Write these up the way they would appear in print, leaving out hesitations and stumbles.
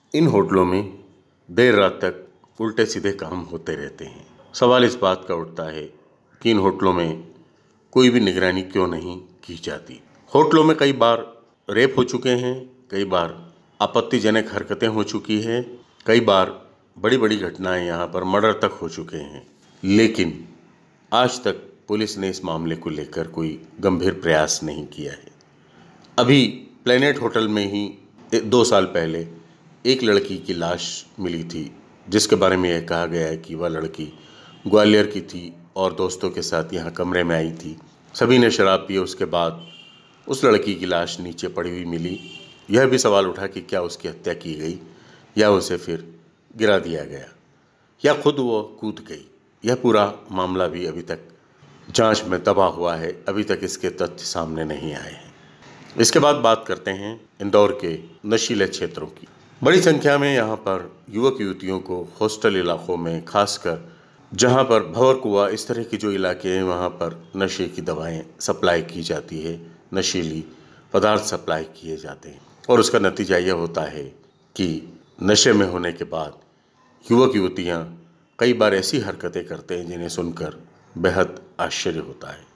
इन होटलों में देर रात तक उल्टे सीधे काम होते रहते हैं। सवाल इस बात का उठता है कि इन होटलों में कोई भी निगरानी क्यों नहीं की जाती। होटलों में कई बार रेप हो चुके हैं, कई बार आपत्तिजनक हरकतें हो चुकी हैं, कई बार बड़ी बड़ी घटनाएं यहाँ पर मर्डर तक हो चुके हैं, लेकिन आज तक पुलिस ने इस मामले को लेकर कोई गंभीर प्रयास नहीं किया है। अभी प्लेनेट होटल में ही 2 साल पहले एक लड़की की लाश मिली थी, जिसके बारे में यह कहा गया है कि वह लड़की ग्वालियर की थी और दोस्तों के साथ यहाँ कमरे में आई थी। सभी ने शराब पी, उसके बाद उस लड़की की लाश नीचे पड़ी हुई मिली। यह भी सवाल उठा कि क्या उसकी हत्या की गई या उसे फिर गिरा दिया गया या खुद वो कूद गई। यह पूरा मामला भी अभी तक जांच में दबा हुआ है, अभी तक इसके तथ्य सामने नहीं आए हैं। इसके बाद बात करते हैं इंदौर के नशीले क्षेत्रों की। बड़ी संख्या में यहाँ पर युवक युवतियों को हॉस्टल इलाकों में, खासकर जहाँ पर भंवरकुआ इस तरह के जो इलाके हैं, वहाँ पर नशे की दवाएं सप्लाई की जाती है, नशीली पदार्थ सप्लाई किए जाते हैं और उसका नतीजा यह होता है कि नशे में होने के बाद युवक युवतियाँ कई बार ऐसी हरकतें करते हैं जिन्हें सुनकर बेहद आश्चर्य होता है।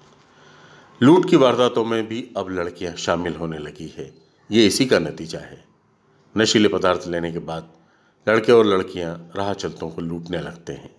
लूट की वारदातों में भी अब लड़कियां शामिल होने लगी है। ये इसी का नतीजा है। नशीले पदार्थ लेने के बाद लड़के और लड़कियां राह चलतों को लूटने लगते हैं।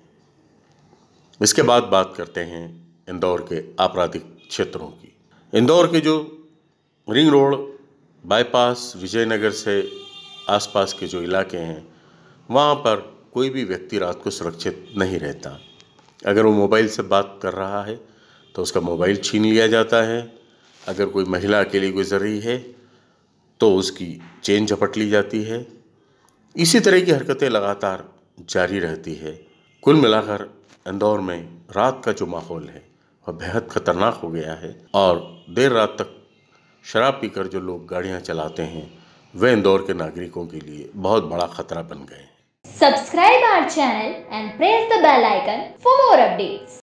इसके बाद बात करते हैं इंदौर के आपराधिक क्षेत्रों की। इंदौर के जो रिंग रोड, बाईपास, विजयनगर से आसपास के जो इलाके हैं, वहाँ पर कोई भी व्यक्ति रात को सुरक्षित नहीं रहता। अगर वो मोबाइल से बात कर रहा है तो उसका मोबाइल छीन लिया जाता है। अगर कोई महिला अकेली गुजर रही है तो उसकी चेन झपट ली जाती है। इसी तरह की हरकतें लगातार जारी रहती है। कुल मिलाकर इंदौर में रात का जो माहौल है वह बेहद खतरनाक हो गया है और देर रात तक शराब पीकर जो लोग गाड़ियां चलाते हैं वे इंदौर के नागरिकों के लिए बहुत बड़ा खतरा बन गए हैं। Subscribe our channel and press the bell icon for more updates.